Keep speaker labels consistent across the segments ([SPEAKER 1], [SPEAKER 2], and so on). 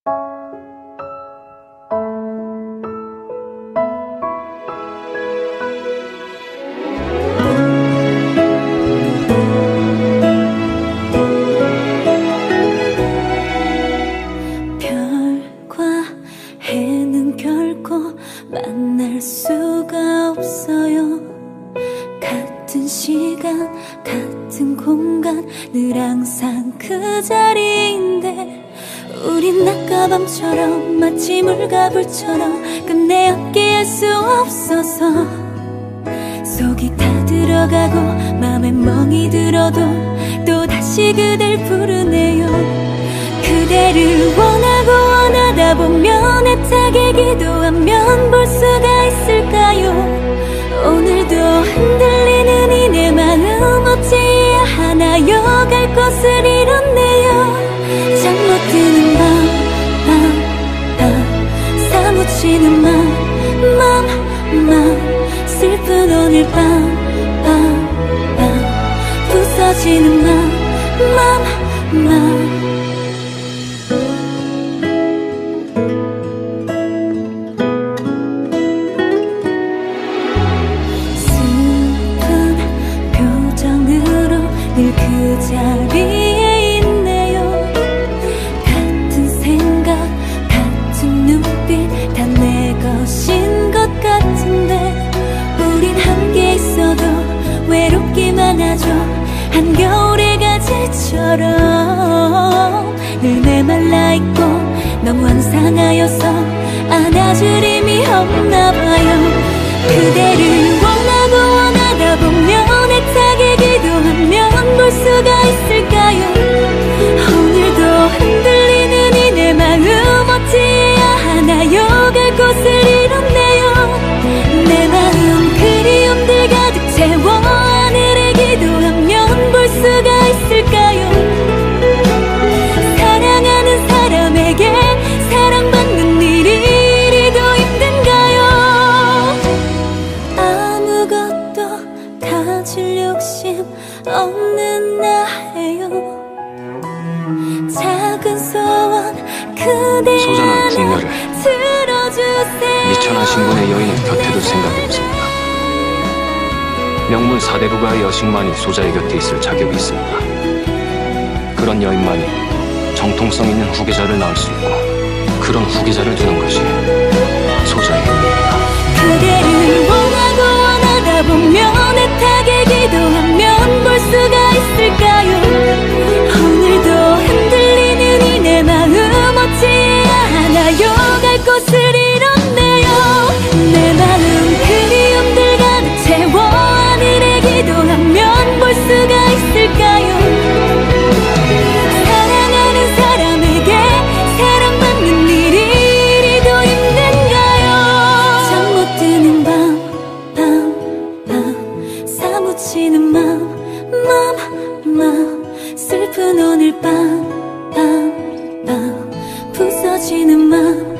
[SPEAKER 1] 별과 해는 결코 만날 수가 없어요. 같은 시간, 같은 공간, 늘 항상 그 자리인데 우린 낮과 밤처럼 마치 물과 불처럼 끝내 함께할 수 없어서 속이 다 들어가고 맘에 멍이 들어도 또다시 그댈 부르네요. 그대를 원하다 보면 애타게 기도하면 볼 수가 있을까요? 오늘도 흔들리는 이 내 마음 어찌해야 하나요? 갈 곳을 잃었네요. 잠 못 드는 밤 사무치는 맘 슬픈 오늘 밤 부서지는 맘 늘 그 자리에 있네요. 같은 생각, 같은 눈빛 다 내 것인 것 같은데 우린 함께 있어도 외롭기만 하죠. 한겨울의 가지처럼 늘 메말라 있고 너무 한상하여서 안아줄 힘이 없나 봐요. 그대를 원하다 보면 애타게 기도하면 볼 수가 있을까요? 오늘도 흔들리는 이 내 마음 어찌해야 하나요? 갈 곳을 잃었네요. 내 마음 그리움들 가득 채워 하늘에 기도하면 볼 수가 있을까요? 사랑하는 사람에게 사랑받는 일이 이리도 힘든가요? 아무것도 가질 욕심 없는 나예요. 작은 소원 그대
[SPEAKER 2] 소자는 궁녀를
[SPEAKER 1] 들어주세요.
[SPEAKER 2] 미천한 신분의 여인을 곁에 둘 생각이 없습니다. 명문 사대부가의 여식만이 소자의 곁에 있을 자격이 있습니다. 그런 여인만이 정통성 있는 후계자를 낳을 수 있고 그런 후계자를 두는 것이 소자의 힘입니다.
[SPEAKER 1] 그대를 원하다 보면 애타게 기도하면 볼 수가 있을까요? 오늘도 흔들리는 이 내 마음 어찌해야 하나요? 갈 곳을 잃었네요. 내 마음 그리움들 가득 채워 하늘에 기도하면 볼 수가 있을까요? 사랑하는 사람에게 사랑받는 일이 이리도 힘든가요? 잠 못 드는 밤 사무치는 맘 슬픈 오늘 밤 부서지는 맘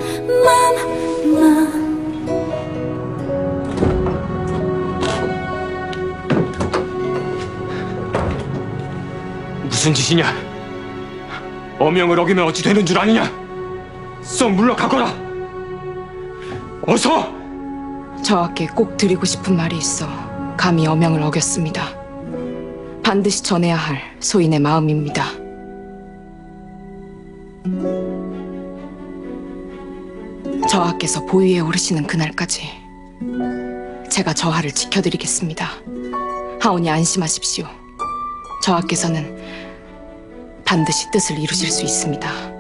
[SPEAKER 2] 무슨 짓이냐? 어명을 어기면 어찌 되는 줄 아느냐? 썩 물러가거라! 어서!
[SPEAKER 3] 저하께 꼭 드리고 싶은 말이 있어 감히 어명을 어겼습니다. 반드시 전해야 할 소인의 마음입니다. 저하께서 보위에 오르시는 그날까지 제가 저하를 지켜드리겠습니다. 하오니 안심하십시오. 저하께서는 반드시 뜻을 이루실 수 있습니다.